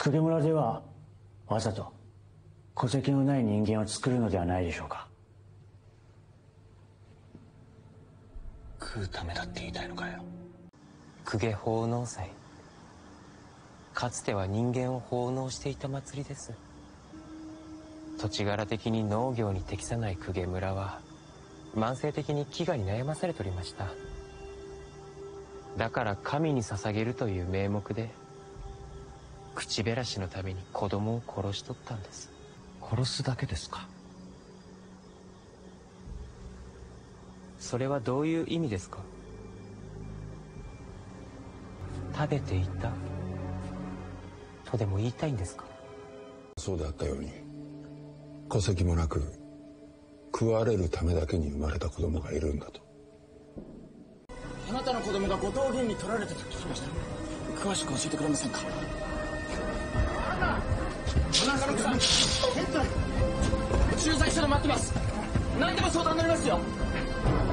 公家村ではわざと戸籍のない人間を作るのではないでしょうか。 食うためだって言いたいのかよ。 公家奉納祭、かつては人間を奉納していた祭りです。土地柄的に農業に適さない公家村は慢性的に飢餓に悩まされておりました。だから神に捧げるという名目で口減らしのために子供を殺しとったんです。 殺すだけですか？ それはどういう意味ですか？食べていたとでも言いたいんですか？ そうであったように戸籍もなく食われるためだけに生まれた子供がいるんだと。 あなたの子供が後藤議員に取られたと聞きました。詳しく教えてくれませんか？中野さん、駐在所で待ってます。何でも相談になりますよ。